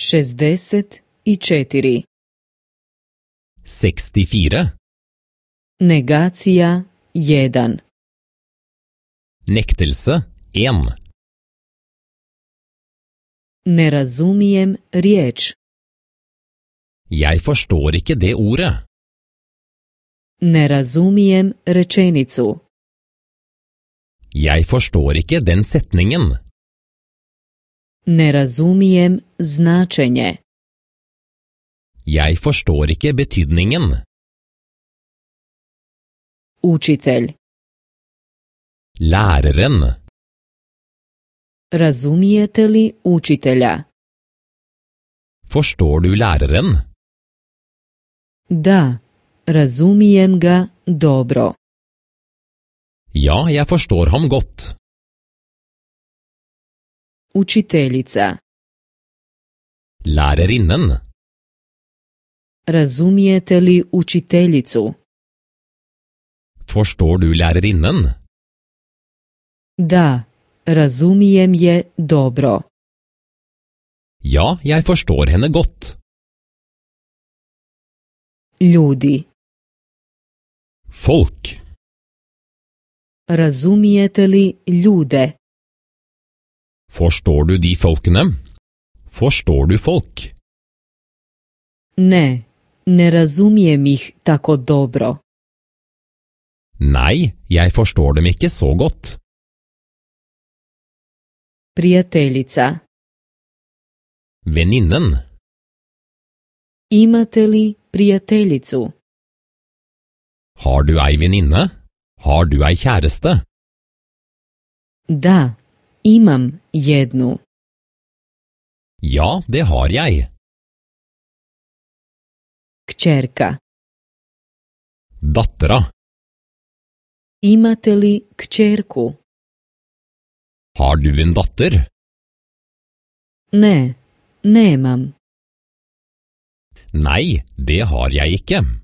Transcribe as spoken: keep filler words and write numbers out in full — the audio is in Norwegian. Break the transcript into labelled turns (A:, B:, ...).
A: šezdeset četiri.
B: sekstifire.
A: Negacija jedan.
B: Nektelse en.
A: Ne razumijem riječ.
B: Jeg forstår ikke det ordet.
A: Ne razumijem rečenicu.
B: Jeg forstår ikke den setningen.
A: Ne razumijem značenje.
B: Jeg forstår ikke betydningen.
A: Učitelj.
B: Læreren.
A: Razumijete li učitelja?
B: Forstår du læreren?
A: Da, razumijem ga dobro.
B: Ja, jeg forstår ham godt.
A: Učiteljica.
B: Lærerinnen.
A: Razumijete li učiteljicu?
B: Forstår du lærerinnen?
A: Da, razumijem je dobro.
B: Ja, jeg forstår henne godt.
A: Ljudi.
B: Folk.
A: Razumijete li ljude?
B: Forstår du de folkene? Forstår du folk?
A: Ne, ne razumijem ih tako dobro.
B: Nei, jeg forstår dem ikke så godt.
A: Prijateljica.
B: Venninnen.
A: Imate li prijateljicu?
B: Har du ei venninne? Har du ei kjæreste?
A: Da, imam jednu.
B: Ja, det har jeg.
A: Kćerka.
B: Dattera.
A: Imate li kćerku?
B: Har du en datter?
A: Ne, nemam.
B: Nei, det har jeg ikke.